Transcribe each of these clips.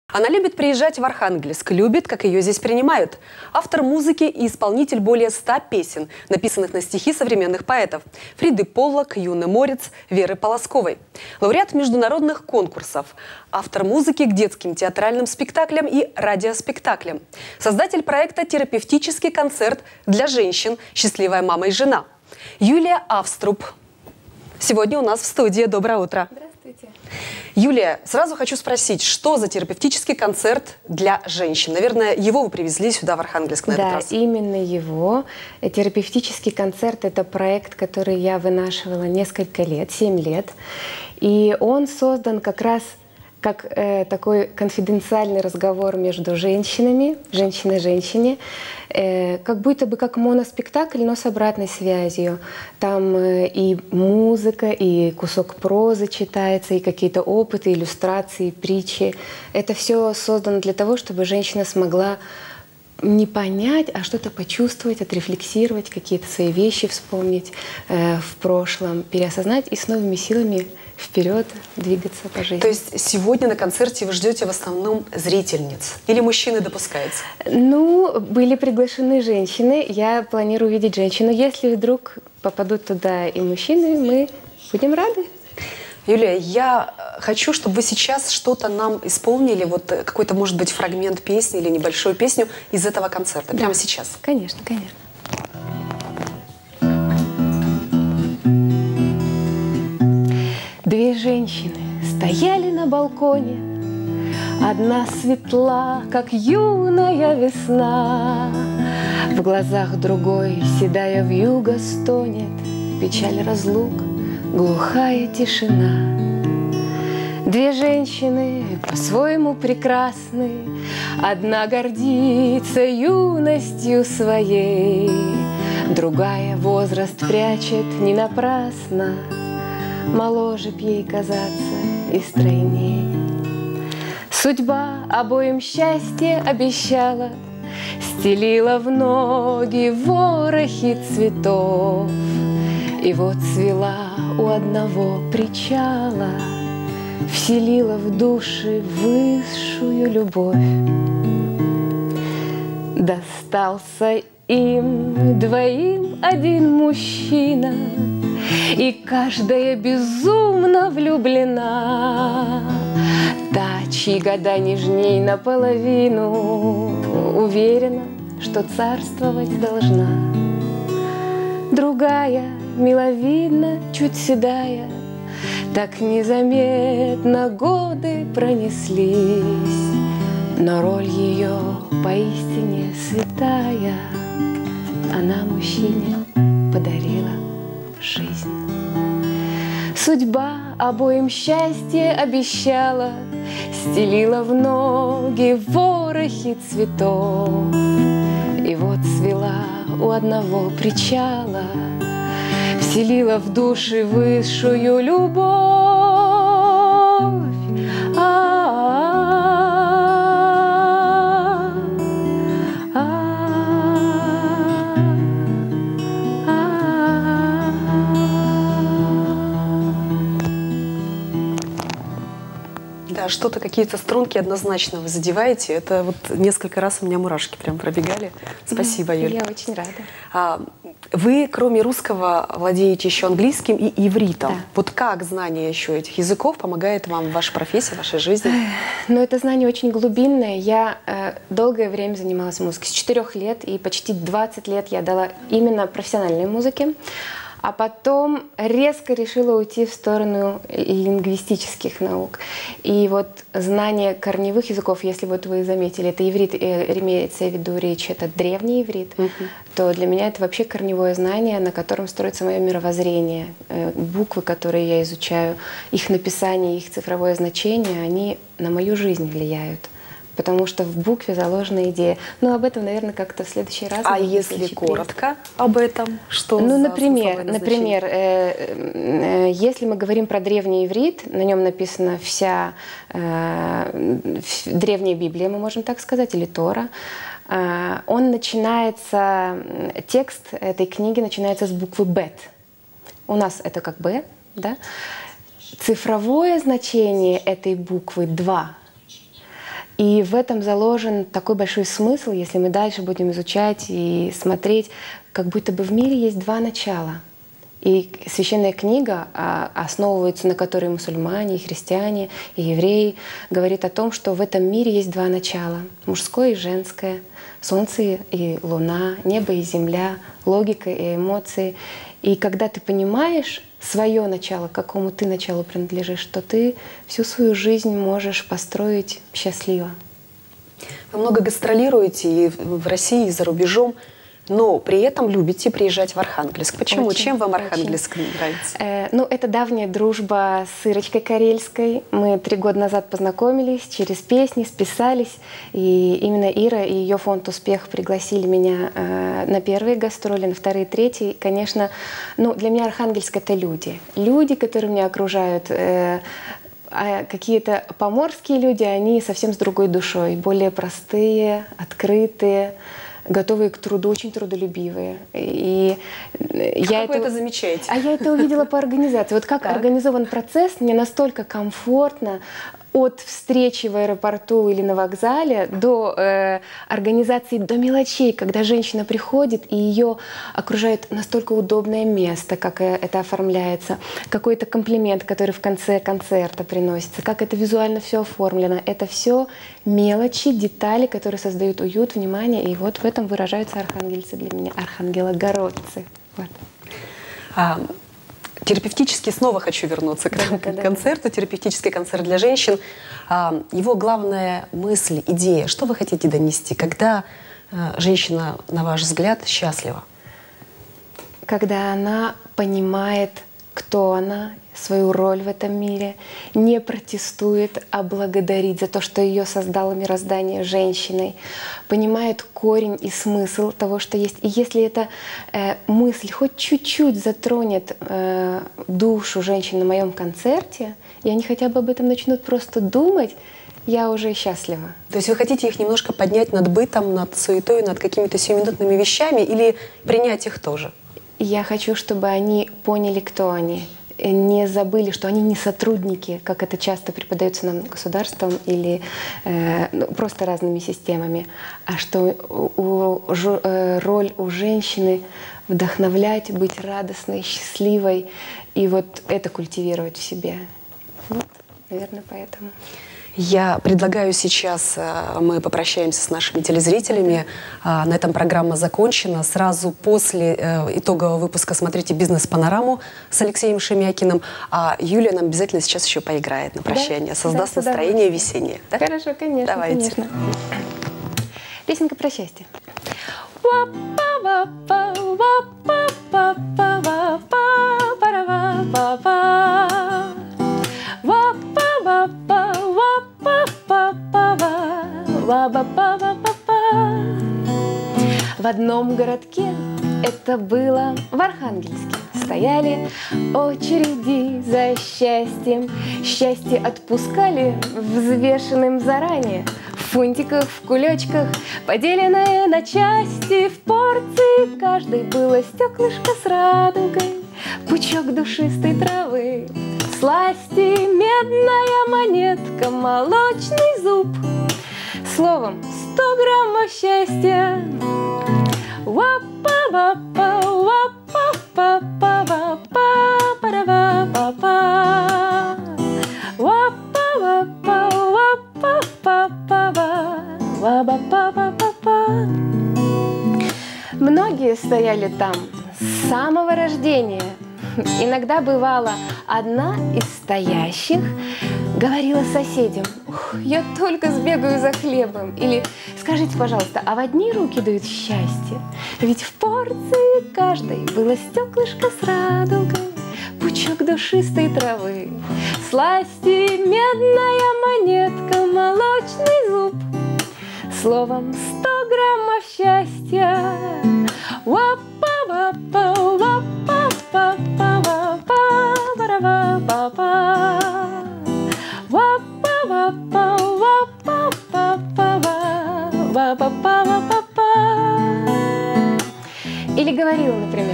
Она любит приезжать в Архангельск, любит, как ее здесь принимают. Автор музыки и исполнитель более 100 песен, написанных на стихи современных поэтов. Фриды Поллок, Юны Морец, Веры Полосковой. Лауреат международных конкурсов. Автор музыки к детским театральным спектаклям и радиоспектаклям. Создатель проекта «Терапевтический концерт для женщин. Счастливая мама и жена». Юлия Авструб. Сегодня у нас в студии. Доброе утро. Здравствуйте. Юлия, сразу хочу спросить, что за терапевтический концерт для женщин? Наверное, его вы привезли сюда, в Архангельск, на этот раз. Да, именно его. Терапевтический концерт – это проект, который я вынашивала несколько лет, 7 лет. И он создан как раз как такой конфиденциальный разговор между женщинами, женщина-женщине, как будто бы как моноспектакль, но с обратной связью. Там и музыка, и кусок прозы читается, и какие-то опыты, иллюстрации, притчи. Это все создано для того, чтобы женщина смогла не понять, а что-то почувствовать, отрефлексировать, какие-то свои вещи вспомнить в прошлом, переосознать и с новыми силами вперед двигаться по жизни. То есть сегодня на концерте вы ждете в основном зрительниц? Или мужчины допускаются? Ну, были приглашены женщины. Я планирую увидеть женщину. Если вдруг попадут туда и мужчины, мы будем рады. Юлия, я хочу, чтобы вы сейчас что-то нам исполнили, вот какой-то, может быть, фрагмент песни или небольшую песню из этого концерта. Прямо сейчас. Конечно, конечно. Две женщины стояли на балконе. Одна светла, как юная весна. В глазах другой седая вьюга стонет. Печаль разлук, глухая тишина. Две женщины по-своему прекрасны. Одна гордится юностью своей, другая возраст прячет не напрасно. Моложе б ей казаться и стройней. Судьба обоим счастье обещала, стелила в ноги ворохи цветов. И вот цвела у одного причала, вселила в души высшую любовь. Достался им двоим один мужчина, и каждая безумно влюблена. Та, чьи года нежней наполовину, уверена, что царствовать должна. Другая, миловидна, чуть седая, так незаметно годы пронеслись, но роль ее поистине святая. Она мужчине подарила жизнь. Судьба обоим счастье обещала, стелила в ноги ворохи цветов. И вот цвела у одного причала, вселила в души высшую любовь. Да, что-то, какие-то струнки однозначно вы задеваете. Это вот несколько раз у меня мурашки прям пробегали. Спасибо, Юля. Я очень рада. Вы, кроме русского, владеете еще английским и ивритом. Да. Вот как знание еще этих языков помогает вам в вашей профессии, в вашей жизни? Но это знание очень глубинное. Я долгое время занималась музыкой. С 4 лет и почти 20 лет я дала именно профессиональной музыке. А потом резко решила уйти в сторону лингвистических наук. И вот знание корневых языков, если вот вы заметили, это иврит, имеется в виду речь, это древний иврит, то для меня это вообще корневое знание, на котором строится мое мировоззрение. Буквы, которые я изучаю, их написание, их цифровое значение, они на мою жизнь влияют. Потому что в букве заложена идея. Но об этом, наверное, как-то в следующий раз. А если коротко об этом, что ну, за например, если мы говорим про древний иврит, на нем написана вся древняя Библия, мы можем так сказать, или Тора. Он начинается, текст этой книги начинается с буквы «бет». У нас это как «б», да? Цифровое значение этой буквы 2. И в этом заложен такой большой смысл, если мы дальше будем изучать и смотреть, как будто бы в мире есть два начала. И священная книга, основывается на которой мусульмане, и христиане, и евреи, говорит о том, что в этом мире есть два начала — мужское и женское, солнце и луна, небо и земля, логика и эмоции. И когда ты понимаешь свое начало, к какому ты началу принадлежишь, то ты всю свою жизнь можешь построить счастливо. Вы много гастролируете и в России, и за рубежом, но при этом любите приезжать в Архангельск. Почему? Очень, Чем вам очень. Архангельск нравится? Ну, это давняя дружба с Ирочкой Карельской. Мы 3 года назад познакомились, через песни списались. И именно Ира и ее фонд «Успех» пригласили меня на первые гастроли, на вторые, третьи. Конечно, ну, для меня Архангельск — это люди. Люди, которые меня окружают. А какие-то поморские люди, они совсем с другой душой, более простые, открытые, готовые к труду, очень трудолюбивые. И я вы это замечаете? А я это увидела по организации. Вот как организован процесс, мне настолько комфортно от встречи в аэропорту или на вокзале до организации, до мелочей, когда женщина приходит и ее окружает настолько удобное место, как это оформляется, какой-то комплимент, который в конце концерта приносится, как это визуально все оформлено. Это все мелочи, детали, которые создают уют, внимание. И вот в этом выражаются архангельцы для меня, архангелогородцы. Вот. Терапевтический, снова хочу вернуться к концерту, терапевтический концерт для женщин. Его главная мысль, идея, что вы хотите донести, когда женщина, на ваш взгляд, счастлива? Когда она понимает, кто она, свою роль в этом мире, не протестует, а благодарит за то, что ее создало мироздание женщиной, понимает корень и смысл того, что есть. И если эта мысль хоть чуть-чуть затронет душу женщин на моем концерте, и они хотя бы об этом начнут просто думать, я уже счастлива. То есть вы хотите их немножко поднять над бытом, над суетой, над какими-то сиюминутными вещами или принять их тоже? Я хочу, чтобы они поняли, кто они. Не забыли, что они не сотрудники, как это часто преподается нам государством или просто разными системами, а что роль у женщины вдохновлять, быть радостной, счастливой и вот это культивировать в себе. Вот, наверное, поэтому. Я предлагаю сейчас, мы попрощаемся с нашими телезрителями. На этом программа закончена. Сразу после итогового выпуска смотрите «Бизнес-панораму» с Алексеем Шемякиным. А Юлия нам обязательно сейчас еще поиграет на прощание. Создаст настроение весеннее. Да? Хорошо, конечно. Давайте. Конечно. Песенка про счастье. В одном городке, это было в Архангельске, стояли очереди за счастьем. Счастье отпускали взвешенным заранее, в фунтиках, в кулечках, поделенное на части. В порции каждой было стеклышко с радугой, пучок душистой травы, сласти, медная монетка, молочный зуб. Словом, 100 граммов счастья. Многие стояли там с самого рождения. Иногда бывало, одна из стоящих говорила соседям: «Я только сбегаю за хлебом». Или: «Скажите, пожалуйста, а в одни руки дают счастье? Ведь в порции каждой было стеклышко с радугой, пучок душистой травы, сласти, медная монетка, молочный зуб. Словом, 100 граммов счастья». Или говорила, например: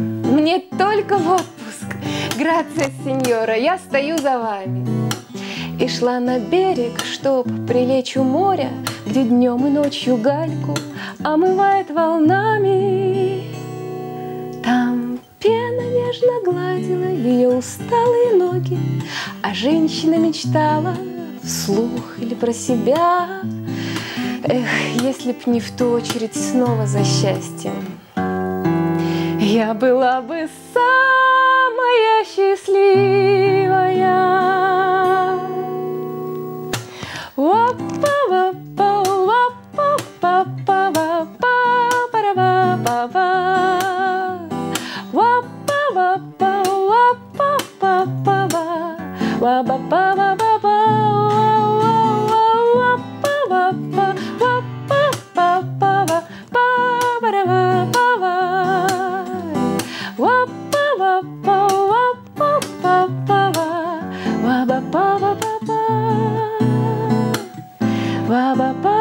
«Мне только в отпуск, грация, сеньора, я стою за вами». И шла на берег, чтоб прилечь у моря, где днем и ночью гальку омывает волнами. Там пена нежно гладила ее усталые ноги, а женщина мечтала вслух или про себя. Эх, если б не в ту очередь снова за счастьем, я была бы самая счастливая. Ba ba